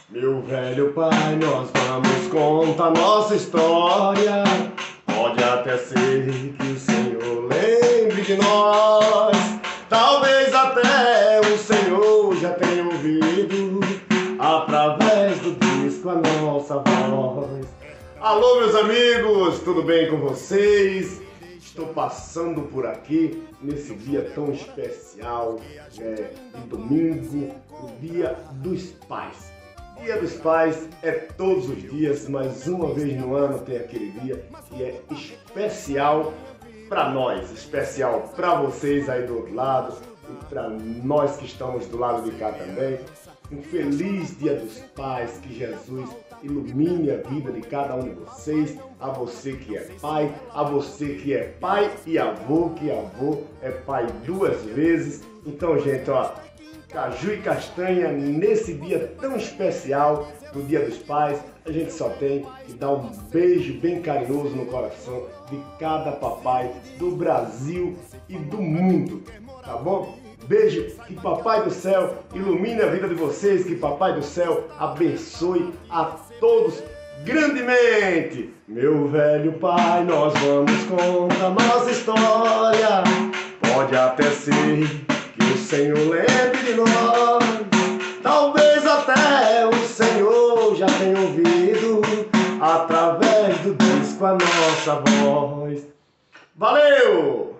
Meu velho pai, nós vamos contar nossa história. Pode até ser que o Senhor lembre de nós. Talvez até o Senhor já tenha ouvido através do disco a nossa voz. Alô, meus amigos, tudo bem com vocês? Estou passando por aqui nesse dia tão especial, de domingo, o Dia dos Pais. Dia dos Pais é todos os dias, mas uma vez no ano tem aquele dia que é especial para nós, especial para vocês aí do outro lado e para nós que estamos do lado de cá também. Um feliz Dia dos Pais, que Jesus ilumine a vida de cada um de vocês, a você que é pai, a você que é pai e avô, que avô é pai duas vezes. Então, gente, ó, caju e castanha nesse dia tão especial do Dia dos Pais, a gente só tem que dar um beijo bem carinhoso no coração de cada papai do Brasil e do mundo, tá bom? Beijo, que Papai do Céu ilumine a vida de vocês, que Papai do Céu abençoe a todos grandemente. Meu velho pai, nós vamos contar nossa história. Pode até ser que o Senhor lembre de nós. Talvez até o Senhor já tenha ouvido através do disco a nossa voz. Valeu!